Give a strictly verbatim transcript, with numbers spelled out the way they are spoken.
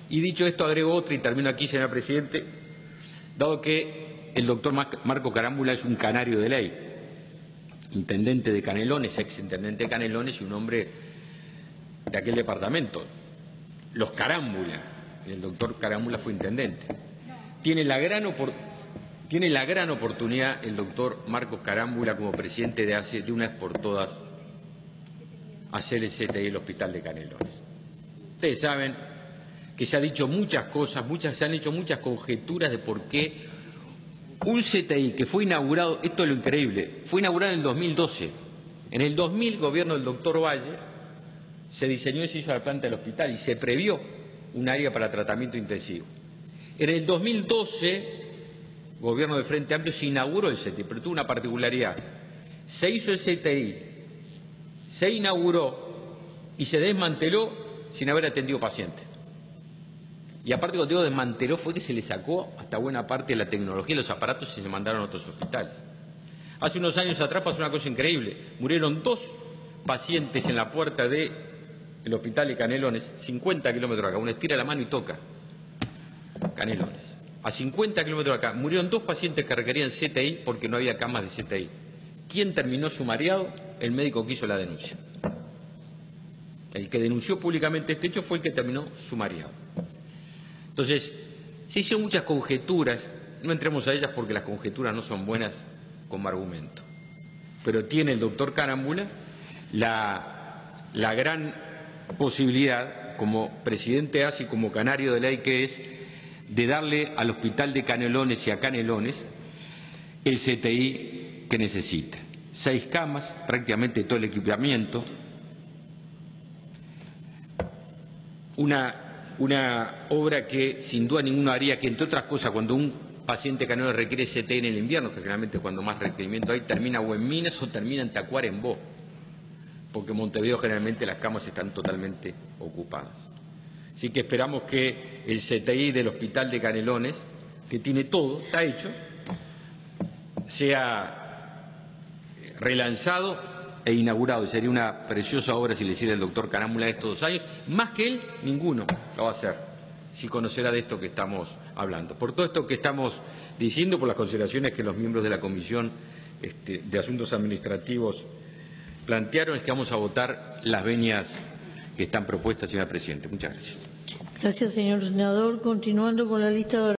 Y dicho esto, agrego otra y termino aquí, señor presidente, dado que el doctor Marco Carámbula es un canario de ley, intendente de Canelones, exintendente de Canelones y un hombre de aquel departamento, los Carámbula, y el doctor Carámbula fue intendente. Tiene la gran oportunidad. Tiene la gran oportunidad el doctor Marcos Carámbula como presidente de A C E de una vez por todas hacer el C T I del Hospital de Canelones. Ustedes saben que se ha dicho muchas cosas, muchas, se han hecho muchas conjeturas de por qué un C T I que fue inaugurado, esto es lo increíble, fue inaugurado en el dos mil doce. En el dos mil, gobierno del doctor Valle, se diseñó y se hizo la planta del hospital y se previó un área para tratamiento intensivo. En el dos mil doce, gobierno de Frente Amplio, se inauguró el C T I, pero tuvo una particularidad. Se hizo el C T I, se inauguró y se desmanteló sin haber atendido pacientes. Y aparte, cuando digo desmanteló, fue que se le sacó hasta buena parte de la tecnología y los aparatos y se mandaron a otros hospitales. Hace unos años atrás pasó una cosa increíble. Murieron dos pacientes en la puerta del hospital de Canelones, cincuenta kilómetros acá. Uno estira la mano y toca Canelones. A cincuenta kilómetros de acá, murieron dos pacientes que requerían C T I porque no había camas de C T I. ¿Quién terminó sumariado? El médico que hizo la denuncia. El que denunció públicamente este hecho fue el que terminó sumariado. Entonces, se hicieron muchas conjeturas, no entremos a ellas porque las conjeturas no son buenas como argumento. Pero tiene el doctor Carámbula la, la gran posibilidad, como presidente A C E y como canario de ley que es, de darle al Hospital de Canelones y a Canelones el C T I que necesita. Seis camas, prácticamente todo el equipamiento, una, una obra que sin duda ninguno haría, que entre otras cosas cuando un paciente Canelones requiere C T I en el invierno, que generalmente es cuando más requerimiento hay, termina o en Minas o termina en Tacuarembó, porque en Montevideo generalmente las camas están totalmente ocupadas. Así que esperamos que el C T I del Hospital de Canelones, que tiene todo, está hecho, sea relanzado e inaugurado. Y sería una preciosa obra si le hiciera el doctor Carámbula estos dos años. Más que él, ninguno lo va a hacer, si conocerá de esto que estamos hablando. Por todo esto que estamos diciendo, por las consideraciones que los miembros de la Comisión este, de Asuntos Administrativos plantearon, es que vamos a votar las venias que están propuestas, señora Presidenta. Muchas gracias. Gracias, señor senador. Continuando con la lista de